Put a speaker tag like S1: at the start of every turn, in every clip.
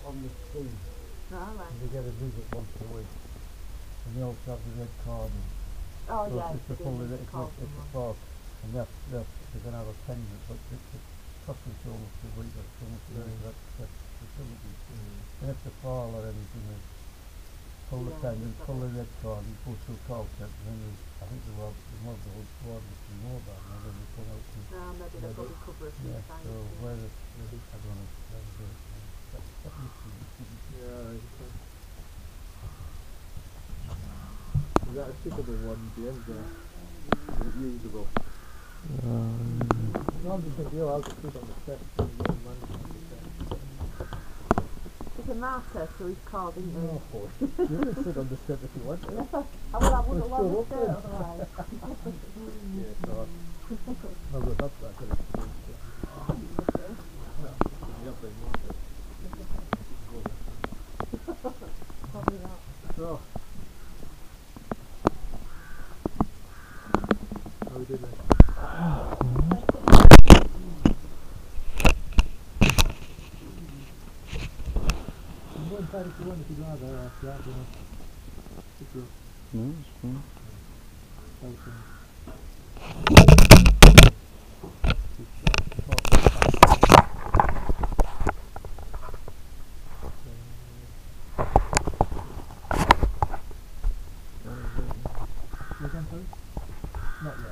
S1: on the team.
S2: All right.
S1: And they get a visit once a week. And they also have the red carding.
S2: Oh
S1: So
S2: yeah,
S1: it's a full, it's a fog. And they're going to have a pendant, but it costs them so much a week, that's so much that facility. And if they fall or anything, they pull the pendant, pull the red card, and go to a call centre, and then there's, I think the whole squad which is mobile, and then they come out and
S2: maybe they'll probably cover a few times.
S1: so where the, I don't know, that must be.
S3: Yeah, okay. Is that a shippable one, the end there? Is it usable? No, I'm just thinking, I'll just sit on the steps and get the money on the steps.
S2: It's a martyr, so he's called, isn't he?
S3: No, boy. You can sit on the step if you want to.
S2: I wouldn't want to do it otherwise.
S3: Yeah, so no, but that's that good experience.
S2: Probably not.
S3: So, how we doing then? Go inside if you want, if you'd rather, or flat, you know. If you're
S1: No, it's fine.
S3: Not yet.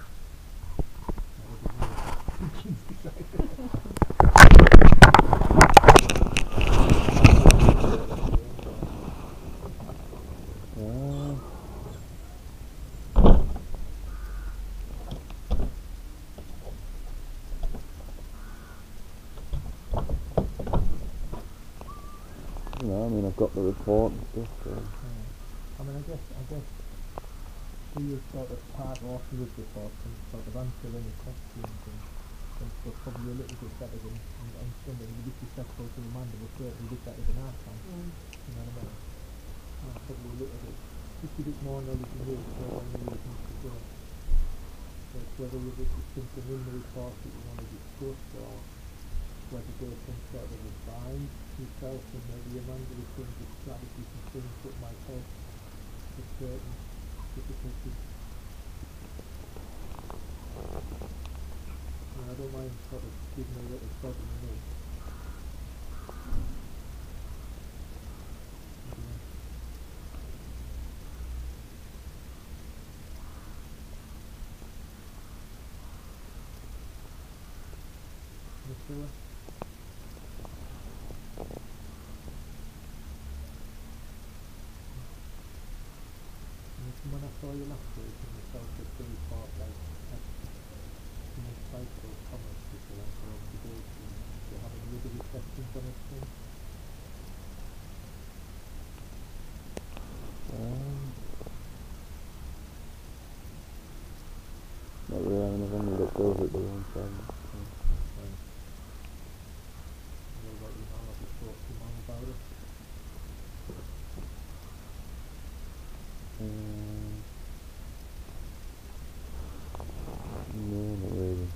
S4: No, I mean I've got the report and stuff. So.
S3: I mean, I guess we will sort of part after this report and sort of answer any questions and stuff probably a little bit better than on Sunday. We get successful to Amanda, but certainly did that as an outcome. You know what I mean? Probably a little bit, just a bit more knowledge than this, so I know you can do it. So it's whether there's something in the report that you want to discuss, or whether there's some sort of advice yourself and maybe Amanda in terms of strategies and things that might help with certain difficulties. I don't mind sort of giving a little thought in the mix. Priscilla? When I saw you last week and you felt that the report like had some insightful comments which I want to observe, do you have any other reflections on it then?
S4: Not really, I mean I've only looked over it the one time.
S3: What about you now? Have you talked to Mum about it?
S4: No, not really.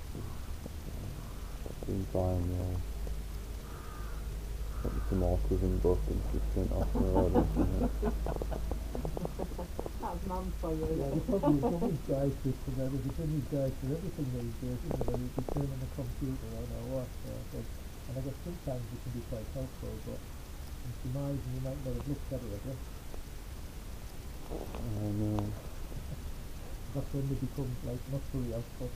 S4: Been fine, yeah. Got me some autism book and she sent off her order.
S2: That's mum for you.
S3: Yeah, there's probably some guys system there. There's any guys for everything these days, isn't there? You can turn on the computer or what. And I guess sometimes it can be quite helpful, but in surmising you might not have looked at it, I guess.
S4: I know.
S3: That's when they become like not fully helpful.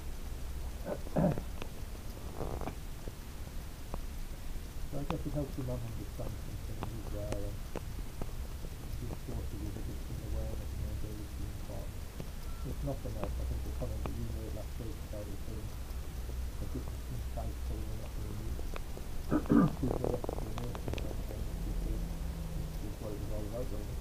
S3: So I guess it helps your mum understand something as well, and she's sort of with a different awareness and ability and thought. If nothing else, I think the comment that you made last week about it being a bit insightful and not really give the explanation of things, which is what it was all about, really.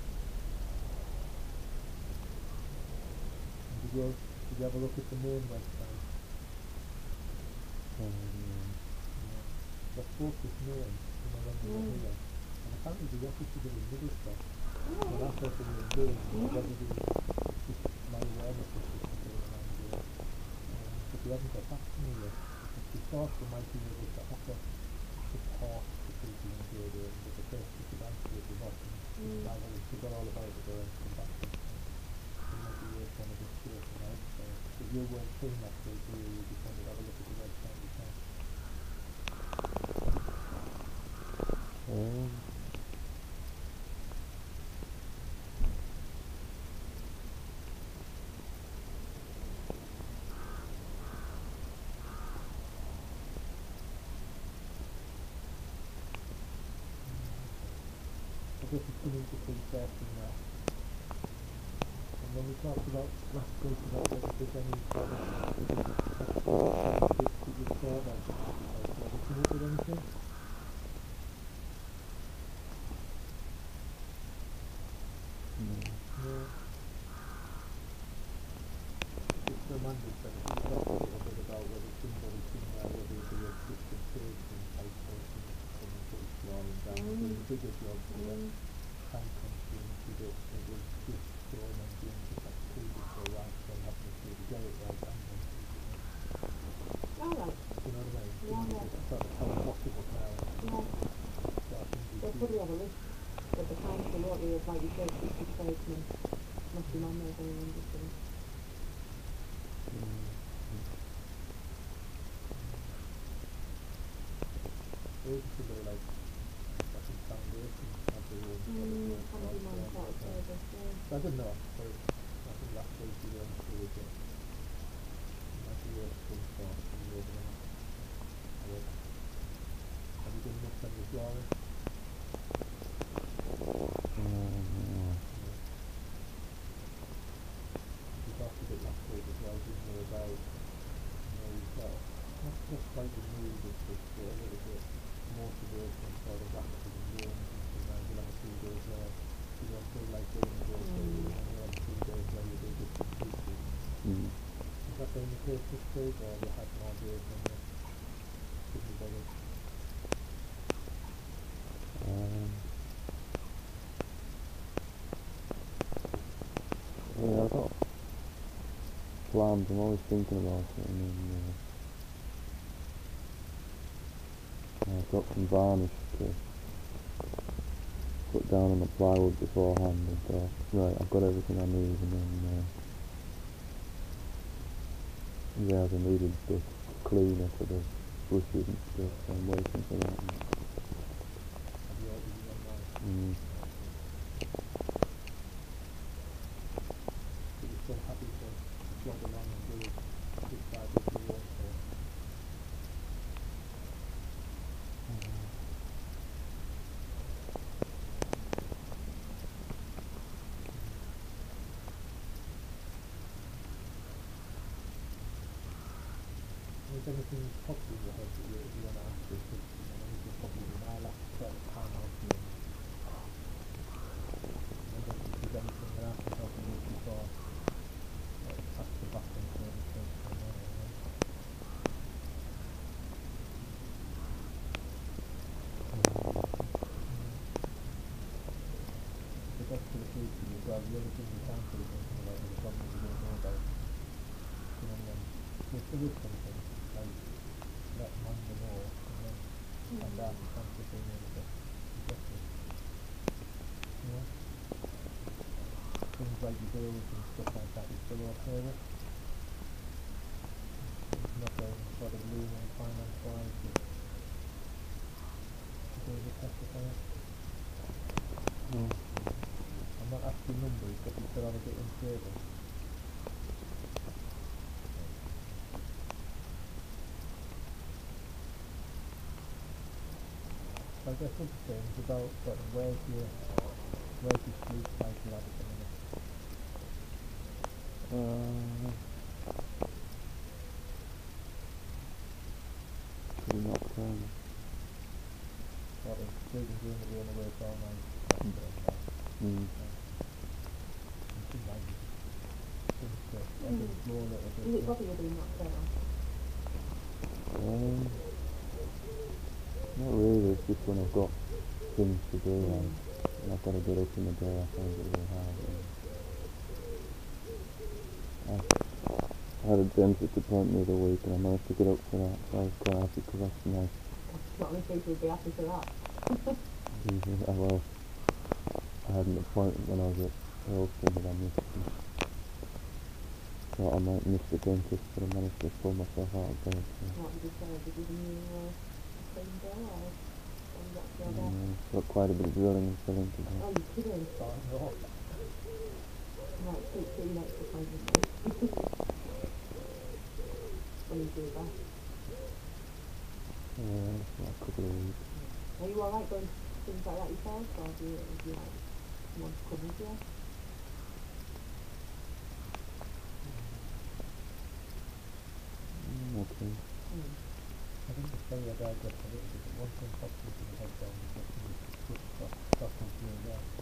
S3: And did you have a look at the main website? Yeah. I spoke with Neil, when we were here, and apparently the office is in Middlesbrough. So that's what we were doing, whether it was just my awareness of this going around here. But they haven't got back to me yet. Because we thought they might be able to offer support to people in here, but the first you weren't seeing that week, you just wanted to have a look at the website yourself.
S4: Um,
S3: I guess it's coming to keep certain that. And when we talked about last week about whether there's any sort of tips that you thought that have you come up with anything? No. Just remind us that we talked a little bit about whether somebody somewhere, whether it be a system person type person coming to exploring down doing a bigger job for them, time consumed with it, it was just going and doing just like previous or right, so having to get it right and then
S2: Alright.
S3: you know what I mean?
S2: Yeah, yeah.
S3: It's sort of how possible now.
S2: Yeah.
S3: So I think
S2: They'll probably have a list of the council, won't they, of like you said, 60 tradesmen. Must be on there if anyone just didn't.
S3: Or even somebody like fucking foundation have their own sort of work
S2: Probably mine
S3: life
S2: sort of
S3: balance.
S2: service, yeah.
S3: So I don't know, so I think last week we went through it, might be worth some thought from the other one. Have you done much on your drawing? We talked a bit last week as well, didn't we, about, you've got not just like the mood of this, but a little bit motivation, sort of active and doing, and sometimes you'll have a few days where you don't feel like doing a great deal, and then you'll have a few days where you do bits and pieces. Has that been the case this week, or have you had more days when you couldn't be bothered?
S4: Yeah, I've got plans, I'm always thinking about it, and then I've got some varnish to put down on the plywood beforehand and thought, right, I've got everything I need, and then yeah, I needed the cleaner for the bushes and stuff, so I'm waiting for that.
S3: Have you ordered it online? But you're still happy to jog along and do it bit by bit you want to? Is anything popped in your head that you want to ask us? Because this will probably be my last sort of time out here. I don't think there's anything that I can help you with before pass the baton to the person from there. The best for the future as well, the other thing you can do something about is the problem you don't know about. You know, if there is something, like, let Manda know, and then find out the concept being able to address it. You know? Things like your bills and stuff like that, you still okay with? There's nothing sort of looming finance-wise that you do testify. I'm not asking numbers, but you still have a bit in favour. So I guess other things about sort of where's your sleep cycle at the minute?
S4: Pretty nocturnal.
S3: Sort of sleeping during the day and awake all night. That's what I'm about. And sometimes it seems to ebb and flow a little bit.
S2: Is it bother you doing that now?
S4: Not really, it's just when I've got things to do, like, and I've got to get up in the day, I find it really hard. I had a dentist appointment the other week, and I managed to get up for that, so I was quite happy, because that's nice.
S2: Not many people would be happy for that.
S4: Well, I had an appointment when I was at Hurlston, and I missed it. thought I might miss the dentist, but I managed to pull myself out of bed. So.
S2: What did you say? Did you give you a clean bill or what was that for your dad?
S4: Got quite a bit of drilling and filling to do.
S2: Oh, you're kidding.
S3: Oh, no.
S2: Right, speak to you next appointment then. When you do that.
S4: For a couple of weeks.
S2: Are you alright going to things like that yourself, or do you like want to come with you?
S4: Okay.
S3: I think the story of that gets a little bit, one thing pops into my head down is that you put stuff into your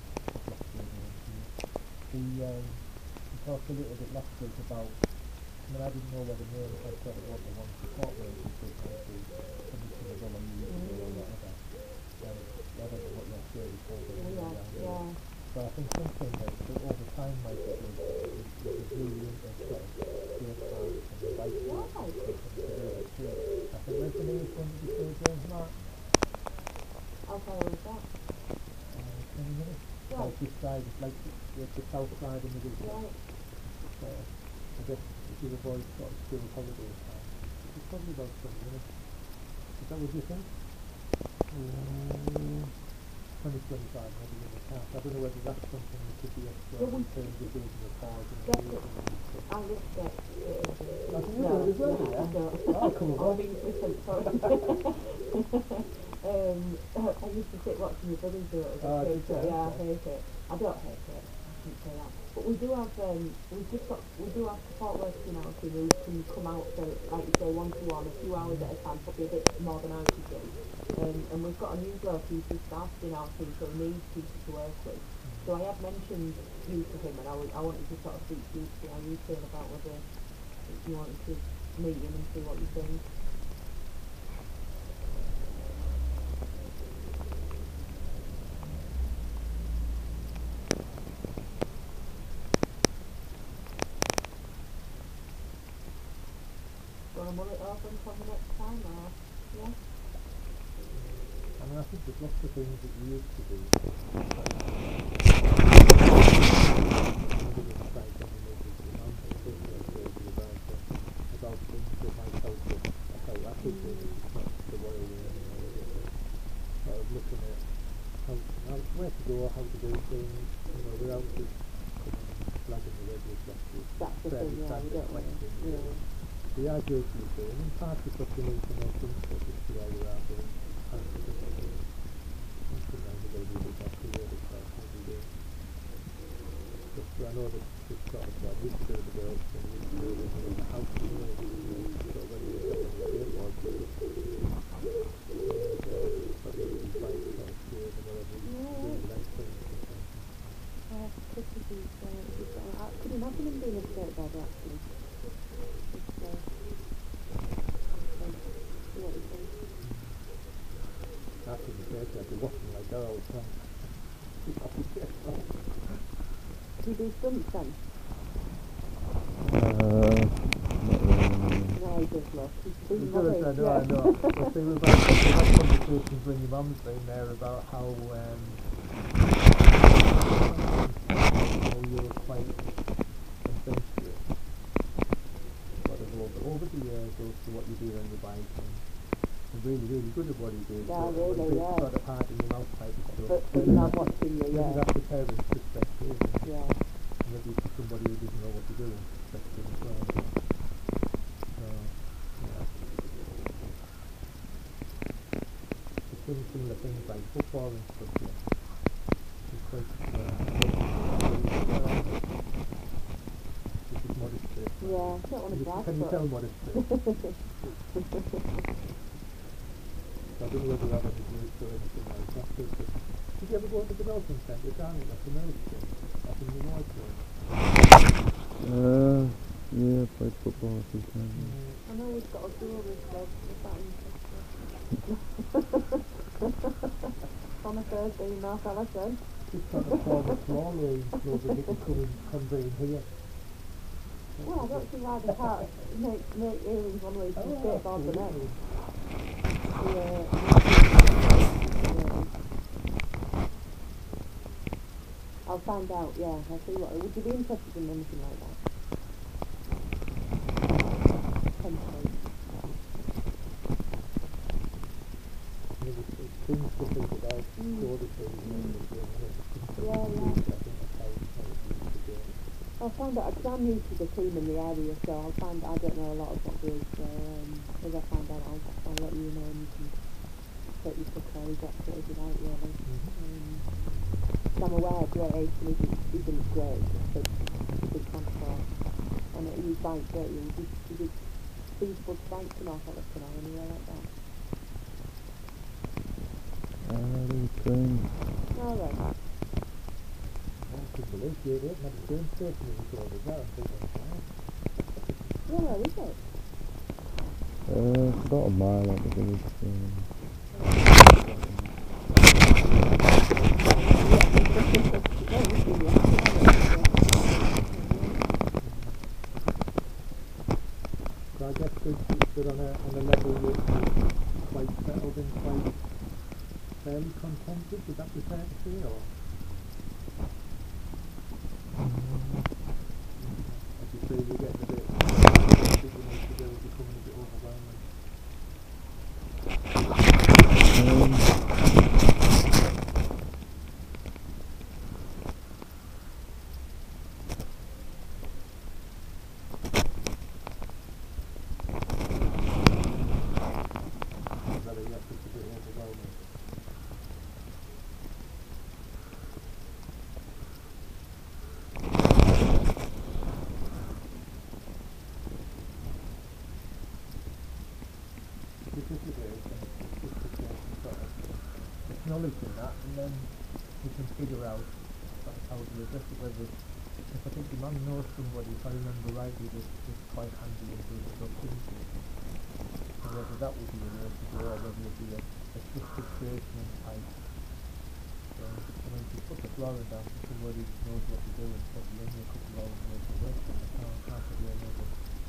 S3: we talked a little bit last week about, I mean, I didn't know whether Mary had said it was the one support workers that might be commission of all or whatever. I don't know what your theory told me.
S2: Yeah.
S3: But I think something that over time might be good is really interesting safeguards and the bike
S2: Right.
S3: and to do it too. I think reservation to be still James Mark.
S2: How far was that?
S3: 20 minutes.
S2: Right.
S3: Like this side, like the south side of the village.
S2: Right.
S3: So I guess if you avoid sort of school holiday time, it's probably about 20 minutes. Is that what you think? 20, 25 maybe in the past. I don't know whether that's something that could be explored in terms of building a pause and
S2: I looked at it.
S3: I think you do it as well, yeah?
S2: I don't.
S3: Oh, come on.
S2: I'm being flippant, sorry. I used to sit watching my brothers do it as a kid, so yeah, I hate it. I don't hate it, I shouldn't say that. But we do have, we do have support workers in our team who can come out for, like you say, 1-to-1, a few hours at a time, probably a bit more than I could do. And we've got a new bloke who's just started in our team, so we need people to work with. So I have mentioned you to him, and I wanted to sort of speak to you to see how you feel about whether you wanted to meet him and see what you think. Do you want to mull it over until the next time, or yeah?
S3: I mean, I think there's lots of things that we used to do. About things that might help us. That's how I could do it. It's not the royal way anymore. Sort of looking at where to go, how to do things, without just flagging the red with
S2: That's the thing, yeah, we don't want to. Yeah.
S3: We are guilty of doing, and part of such an information, but just the way we are doing. I know that it's sort of what we used to do the girls and we used to do in the house and sort of when we were getting the skateboard but we would be bike sort of skate and whatever really nice things.
S2: I could imagine him being a skateboarder actually.
S3: After the skate I'd be watching like that all the time.
S2: Do you do stunts then? No, he does look. He's been
S3: I know. Well, see, we've had conversations when your mum's been there about how you're quite adventurous. But over the years, also what you do on your bike and really, really good at what you do.
S2: Yeah,
S3: so
S2: really, yeah.
S3: Sort of hard in your mouth type of stuff.
S2: But now I'm watching you, yeah.
S3: That's the parents' perspective.
S2: Yeah.
S3: Maybe for somebody who doesn't know what to do perspective as well. So, yeah. It's doing similar things like football and stuff, yeah. It's quite, this is modesty.
S2: Yeah, I don't want to brag,
S3: Can you tell modesty? I don't know whether you have any groups or anything like that. Did you ever go to the development centre down in like America? Up in the North Road?
S4: Yeah, played football a few times.
S2: I know we've got a duel this club, is that interesting? On a Thursday in North Allison.
S3: Just trying to form a small range so that they can convene here.
S2: Well, I don't see why they can't make earrings one way to skateboard the next. I'll find out, yeah. I'll see what. Would you be interested in anything like that? I'll find out, because I'm new to the team in the area, so I don't know a lot of what there is, so as I find out, I'll let you know, and you can take your pick or reject it if you like, really. So I'm aware grade 18 isn't great, it's a big transport, and you bike, don't you? Is it feasible to bike to North Elliston or anywhere like that?
S4: Train.
S2: Alright.
S3: I could believe you did, not the train station is all the way, I think that's right.
S2: Yeah, where is it?
S4: It's about a mile out the village.
S3: So I guess good on a level you're quite settled and quite fairly contented, would that be fair to say, or? As you say, you're getting a bit, you need to do, becoming a bit overwhelming. Whether yes, it's a bit overwhelming. Because it is, and it's just a case of sort of acknowledging that, and then we can figure out sort of how to address it. Whether, if I think the man knows somebody, if I remember rightly, that's quite handy in doing stuff into it. And whether that would be a way to go, or whether it would be a trusted tradesman type. So, I mean, if you put the flooring down to somebody who knows what to do and probably only a couple of hours worth of work, then can't be another.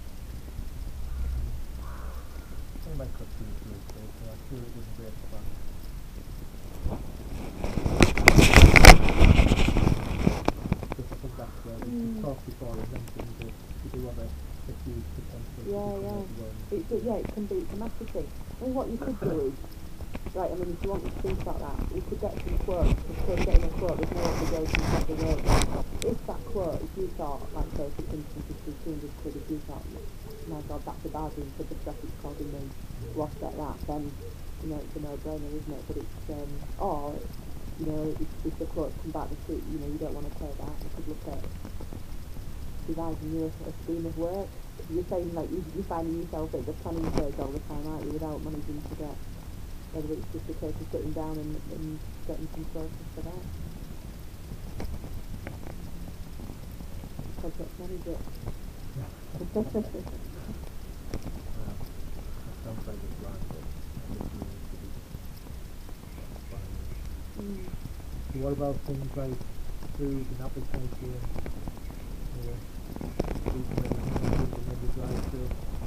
S3: It might cost you a few days, so I'm sure it doesn't break the bank. Because I think that's where we talked before and mentioned that you do have a huge potential.
S2: It can be, it's a massive thing. I mean, what you could do is, right, I mean, if you want to think about that, you could get some quotes, because getting a quote, there's no obligation to have the work. If that quote, if you thought, like say, for instance, if it's 200 quid, if you thought, my God, that's a bargain for the stuff it's causing me to offset that, then, you know, it's a no-brainer, isn't it? But it's, or, you know, if the quotes come back, you know, you don't want to pay that, you could look at devising you a scheme of work. You're saying, like, you're finding yourself at the planning stage all the time, aren't you, without managing to get, whether it's just a case of sitting down and getting some process for that. Project manager.
S3: Sounds like a plan, but I think you need to be fine. So what about things like food and application? Food and the drive-through?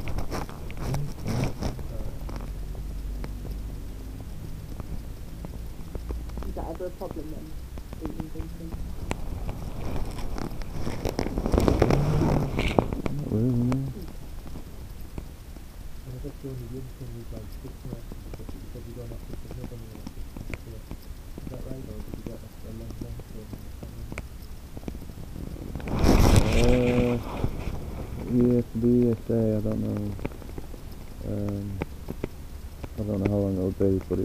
S2: Is that ever a problem then? Eating drinking?
S4: Not really, no.
S3: I guess the only good thing is like 6 months, because you said you don't have to submit any of it. Is that right, or did you get a long term?
S4: Yeah, for the ESA, I don't know. I don't know how long it'll be, but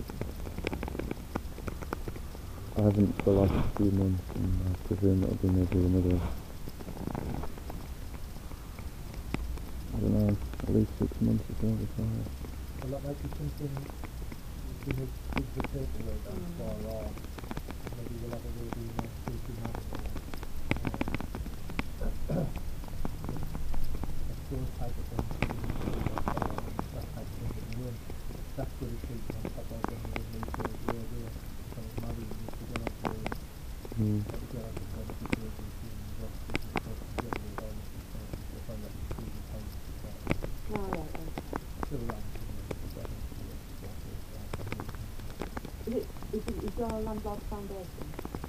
S4: I haven't for the last few months, and I presume it'll be maybe another, I don't know, at least 6 months or so before.
S3: Well, that might be something you can give the paperwork out for, or maybe we'll have a lady speaking out those type of things, that type of thing, and then that's where it's taken on top of when you need to go there, so maybe you need to get on to get on to kind of the surgery team and work with the person generally all of the time, to find out the food and how to start. Still around,
S2: Is your landlord foundation?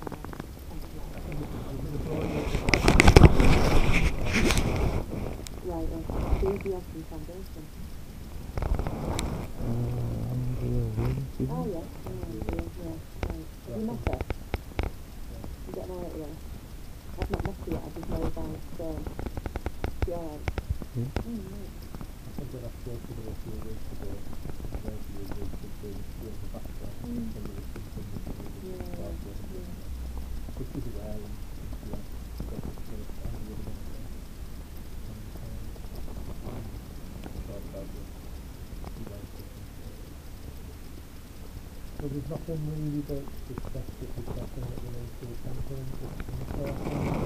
S2: Right, so you do have some foundation. Oh yes, yeah, right. Have you met her? You get an idea? I've not met her Yeah, I did know about, yeah.
S4: Hmm?
S3: I think when I spoke to them a few weeks ago, they were doing the background, and there was something that they needed to start with. Which is rare, and yeah, got the skills to handle with them. Thought about it. So there's nothing really that is specifically something that we need to attend to in the first one.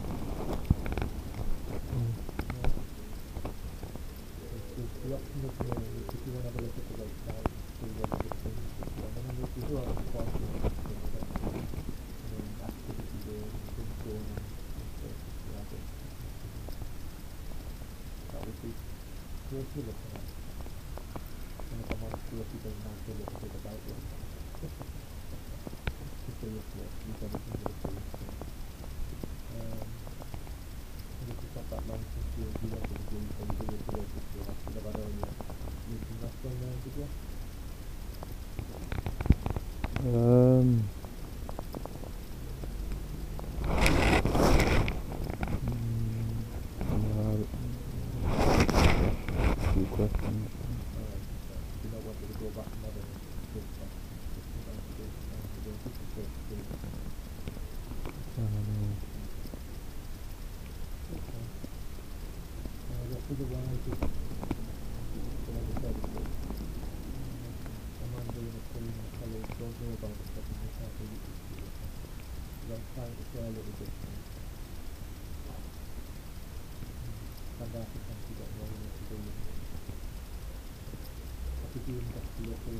S3: There's the option of if you want to have a look at the website and see what other things are done. I mean, we do have quite a lot of things that activity doing and things going on and stuff. Yeah, but that would be worth you looking at. And if I'm honest, worth you going down to a little bit about them. To see if you've got anything to do. And if it's not that long since you went to the gym, so you do it to register, I should have had all your meeting left on there, did you?
S4: Few questions.
S3: You don't want me to go back and have a good check. I guess otherwise it's, like I said, I'm on doing a thing and fellows don't know about it, but they can't really do it. Because I'm trying to share a little bit and stand out and actually get more than to do with it. I presume that's the local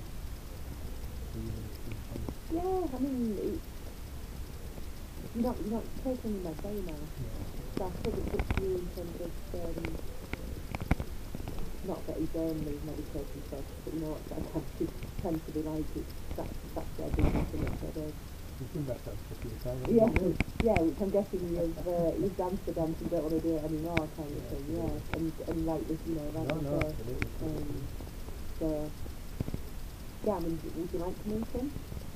S2: Yeah, I mean, you're not taking my day now. So I think it's up to you in terms of, not that he's only meditation stuff, but you know what that tends to be like, that's their business in it, so they...
S3: You've done that dance a few times,
S2: Yeah, which I'm guessing you've danced the dance and don't want to do it anymore, kind of thing, yeah. And like this, you know, like
S3: No,
S2: this,
S3: absolutely.
S2: so, yeah, I mean, would you like to meet him?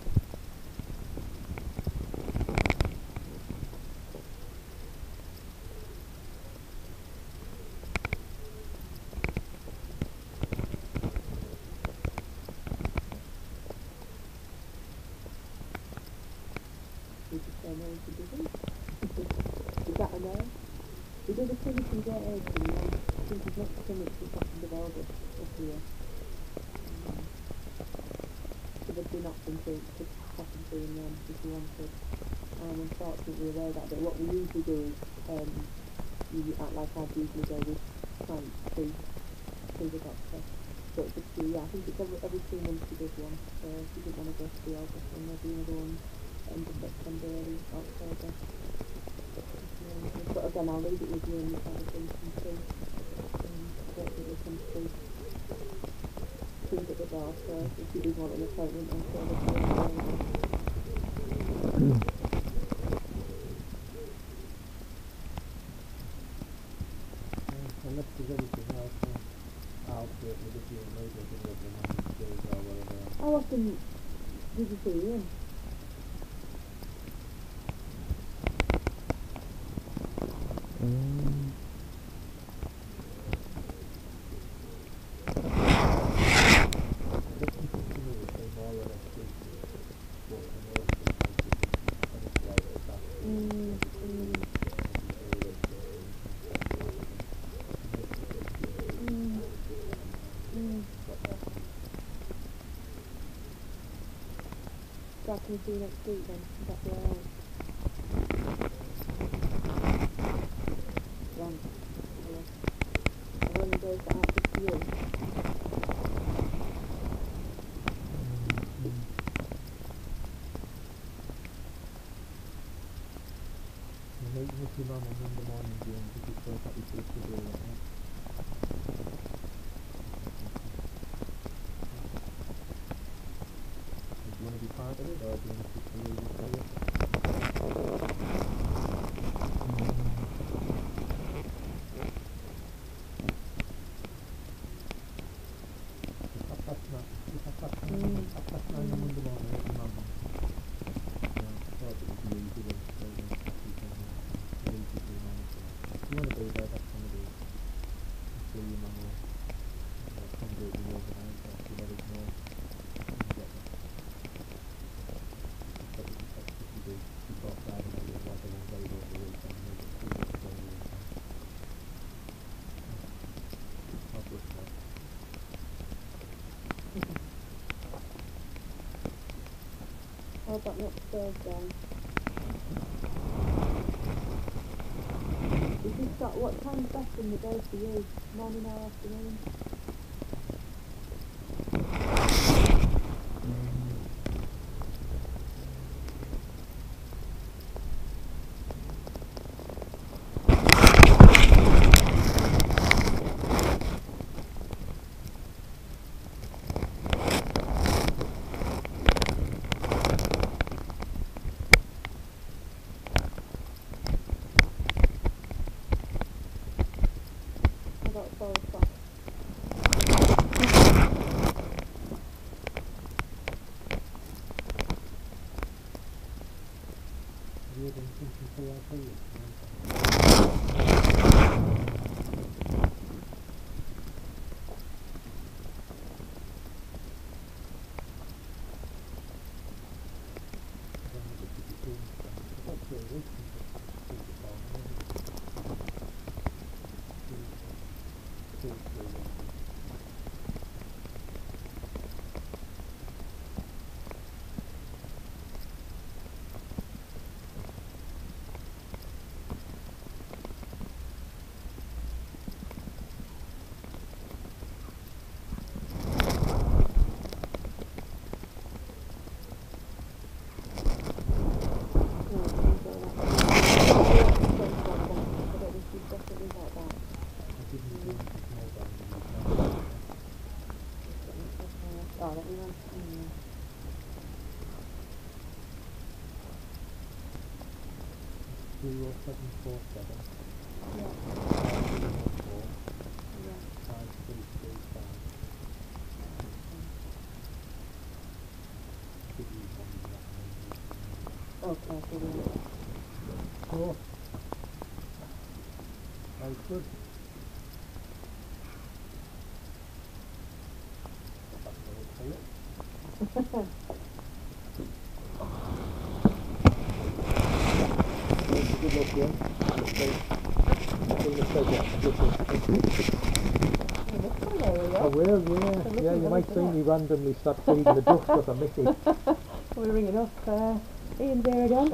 S2: Would you say no if you didn't? Is that a no? We did a thing from Great Age, and I think his next clinic is the 2nd of August this year. So there'd be an option to pop and see him if you wanted. Unfortunately aware that, but what we usually do is, you act like I'd usually go with clients to the doctor. So it's just, yeah, I think it's every 2 months he does one, so if you didn't want to go to the August one, there'll be another one end of September, early October. But again, I'll leave it with you and you kind of think and see. Hopefully we can see things at the door, so if you did want an appointment, I'm sure there'll be
S3: Unless there's anything else, I'll certainly give you a neighbour thing over the morning days or whatever.
S2: How often did you see him? So I can see you next week then, is that be alright? Right. Are any days that aren't good for you?
S3: I'm meeting with your mum on Monday morning, Jane, because you thought that was good to do right now. Do you want to be part of it, or do you want to just leave it for you? Half past nine on Monday morning at your mum. I thought it would be easy when you can leave it want to do that, that's somebody see your mum or come do it with you overnight, or you let us know and get them. But if you do before Friday night, otherwise I won't leave over the weekend, maybe see you over the weekend. I'll push that.
S2: How about next Thursday? If you start, what time's best in the day for you? Morning or afternoon? About 4 o'clock.
S3: Have you had anything from PRP yet? Oh, let me know. 0747
S2: Yeah.
S3: 504
S2: Yeah.
S3: 5335. Give you one of that name.
S2: Okay, brilliant.
S3: Cool. Very good. That's all for it. Good luck, Ian. I will, yeah. Yeah, you might see me randomly start feeding the ducks because I miss it.
S2: We're ringing up. Ian's here again.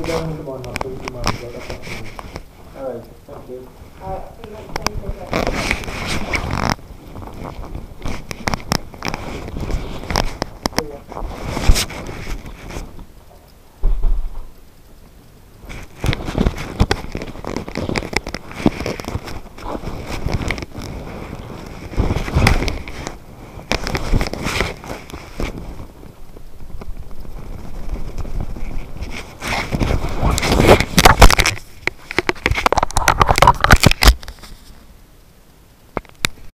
S3: Alright, thank you.
S2: See you next Thursday.